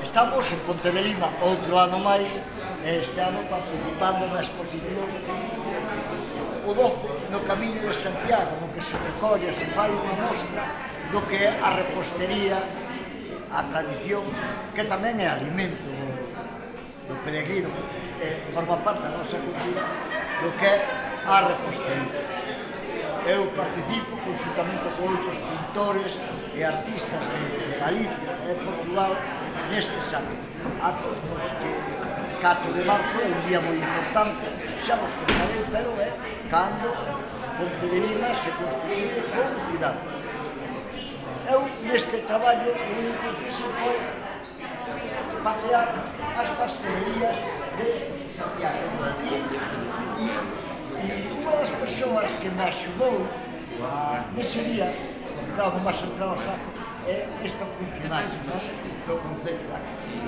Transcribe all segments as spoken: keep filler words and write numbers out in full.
Estamos en Ponte de Lima outro ano máis, e este ano participando na exposición o doce no Camiño de Santiago, no que se recolle, se fai unha mostra do que é a repostería, a tradición, que tamén é alimento do peregrino, e forma parte da nosa cultura, do que é a repostería. Eu participo conjuntamente con outros pintores e artistas de, de Galicia e de Portugal nestes anos. Atos nos que catro de marzo é un día moi importante, xa vos contarei, pero é cando Ponte de Lima se constituye como cidade. Eu neste traballo o único que fixe foi patear as pastelerías de Santiago. E, e, e unha das persoas que me axudou nese día, claro, non vas entrar ao saco, é esta funcionaria do Concello de aquí.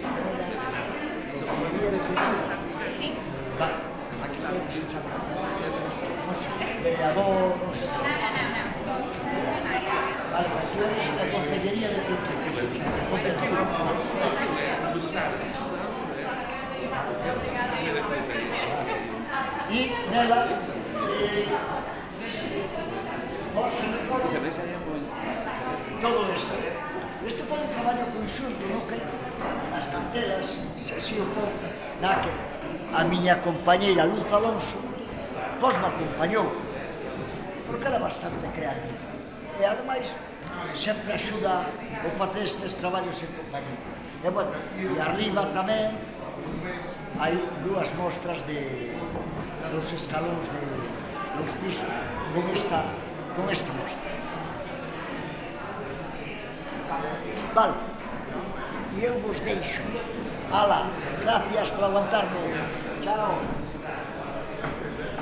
Vale, aquí foi o que se chama, non sei, vereador, non sei. Vale, mas tú eres a Concellería de Concello. E nela, vos se recordo todo isto. Este foi un traballo conxunto, non que nas canteras, se así o pon, na que a miña compañeira Luz Alonso pois me acompañou, porque era bastante creativa. E ademais, sempre axuda o facer estes traballos en compañía. E, bueno, e arriba tamén hai dúas mostras de dos escalóns de dos pisos con esta, con esta mostra. Vale, e eu vos deixo. Ala, gracias por aguantarme. Chao.